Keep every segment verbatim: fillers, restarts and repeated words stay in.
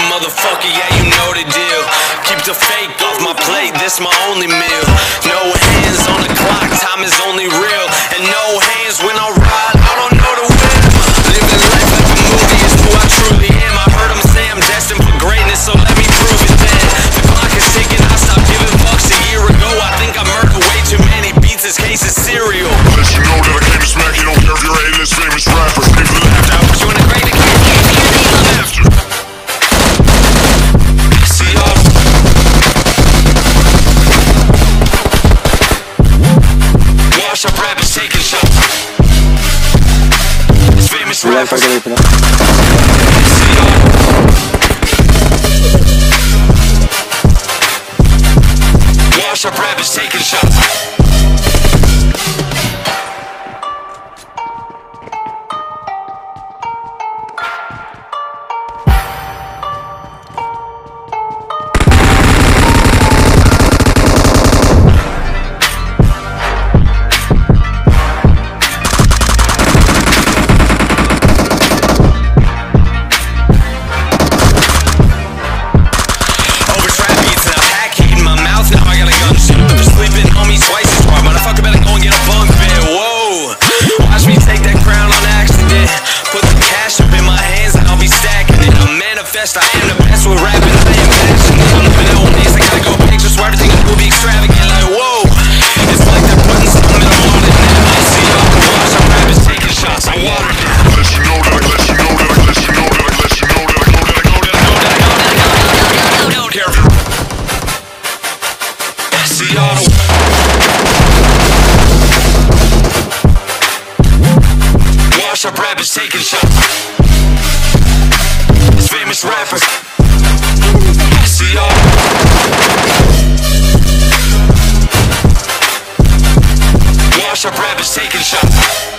motherfucker, yeah, you know the deal. Keep the fake off my plate, this my only meal. No hands on the clock, time is only real. And no hands when I ride, I don't know the will. Living life like a movie is who I truly am. I heard them say I'm destined for greatness, so let me prove it then. The clock is ticking, I stopped giving fucks a year ago. I think I murdered way too many beats, this case is serial. Let you know that I came to smack, you don't care if you're A-list famous rapper. People laughed out, But you wanna break the case, you can't be my master. See y'all. Wash up rappers taking shots. It's famous rappers. See y'all. Wash up rappers taking shots. I am the best with rapping, I am passionate. I'm living old days, I gotta go big, just where everything I do be extravagant. Like, whoa, it's like they're putting something in the water now. I see y'all watch, I'm rappers taking shots, I water now. let you know that I let you know that I let you know that I let you know that I go that I go that I go that I go that I go that I go. Careful. I see y'all. Wash up rappers taking shots. Famous rappers. See y'all. Wash up rappers taking shots.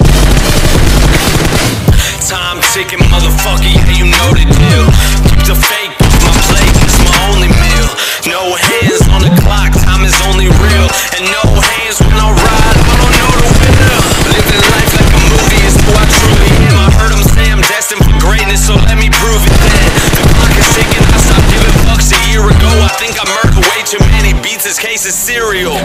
Time ticking, motherfucker, yeah, you know the deal. Keep the fake off my plate, it's my only meal. No hands on the clock, time is only real. And no hands when I ride, I don't know the will. Living life like a movie is who I truly am. I heard them say I'm destined for greatness, so let me prove it then. The clock is ticking, I stopped giving fucks a year ago. I think I murdered way too many beats, this case is serial.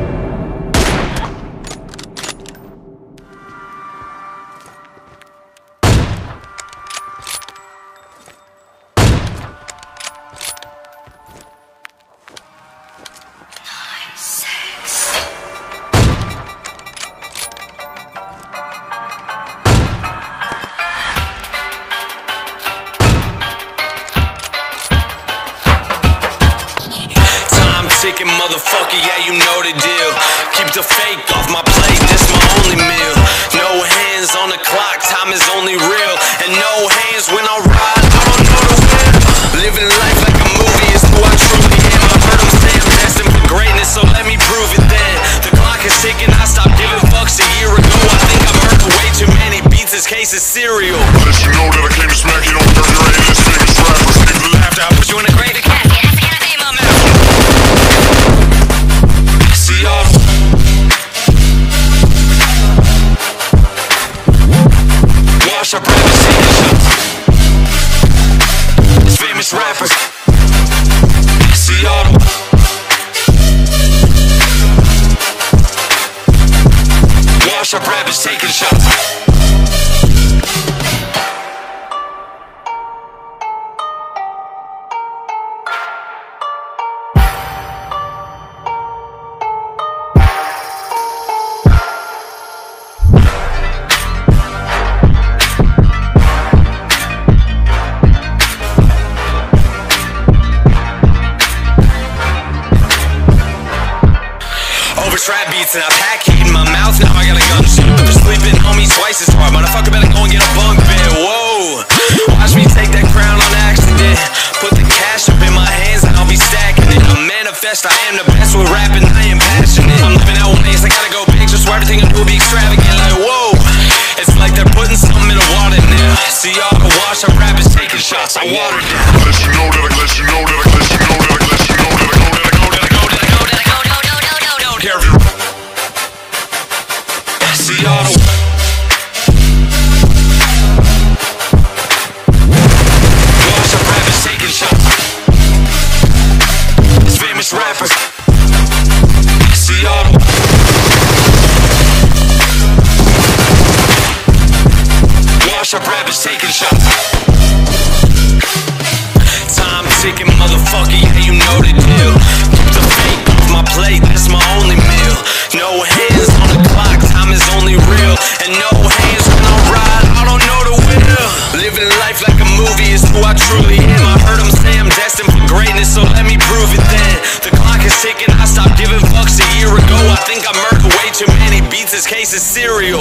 Ticking, motherfucker, yeah, you know the deal. Keep the fake off my plate, this my only meal. No hands on the clock, time is only real. And no hands when I ride, I don't know the will. Living life like a movie is who I truly am. I heard them say I'm destined for greatness, so let me prove it then. The clock is ticking, I stopped giving fucks a year ago. I think I murdered way too many beats, this case is serial. Let you know that I came to smack, you don't care if you're A-list famous rapper. People laughed out, But you wanna break the case, yeah, that's the kind of name I'm after. See y'all. Wash up rappers taking shots. It's famous rappers. See y'all. Wash up rappers taking shots. Trap beats and I pack heat in my mouth, now I got a gun shoot. But they're sleeping on me twice as hard, motherfucker better go and get a bunk bed. Whoa, watch me take that crown on accident. Put the cash up in my hands and I'll be stacking it. I manifest, I am the best with rapping, I am passionate. I'm living out ways, I gotta go big, just where everything I do be extravagant. Like whoa, it's like they're putting something in the water now. See y'all can wash up rappers taking shots, I water down. let you know that I let you know that I let you know that I let you know that I go that I go that I go that I go that I go that I go. Careful. See y'all. Wash up rappers taking shots. Wash up rappers taking shots. Time ticking, motherfucker, yeah, you know the deal. Keep the fake off my plate, that's my only meal. No hands on the clock, time is only real. And no hands when I ride, I don't know the will. Living life like a movie is who I truly am. I heard them say I'm destined for greatness, so let me prove it then. The clock is ticking, I stopped giving fucks a year ago. I think I murdered way too many beats, this case is serial.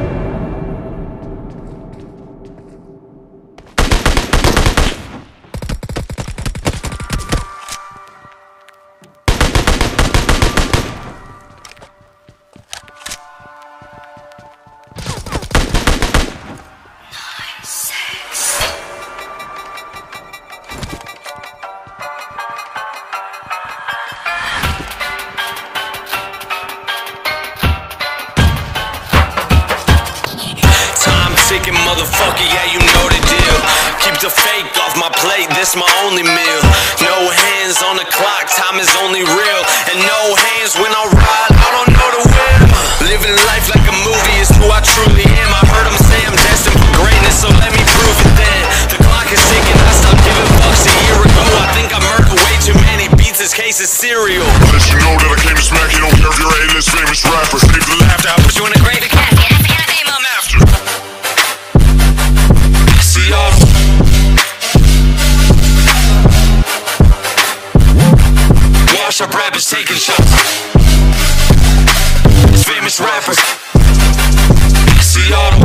Ticking, motherfucker, yeah, you know the deal. Keep the fake off my plate, this my only meal. No hands on the clock, time is only real. And no hands when I ride, I don't know the will. Living life like a movie is who I truly am. I heard them say I'm destined for greatness, so let me prove it then. The clock is ticking, I stopped giving fucks a year ago. I think I murdered way too many beats, this case is serial. Let you know that I came to smack you, don't care if you're a A-list famous rapper. Save the laughter, I put you in a grave. Wash up rappers taking shots. It's famous rappers. Seattle.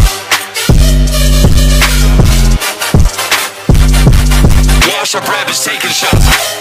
Wash up rappers taking shots.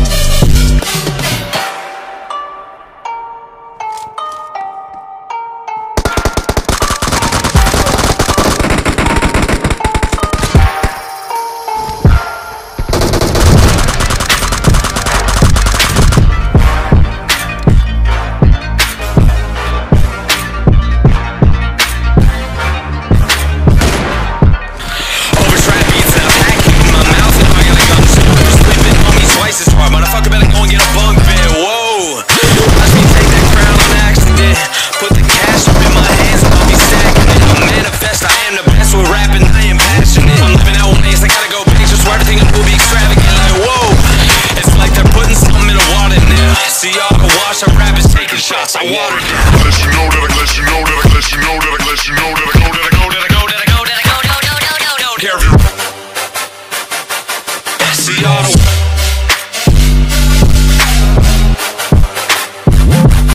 Wash up rappers taking shots. I watered it. Let you know that I let you know that I let you know that I let you know that I go that I go that I go that I go that I go that I go that I go that I go that I go. Care if you see all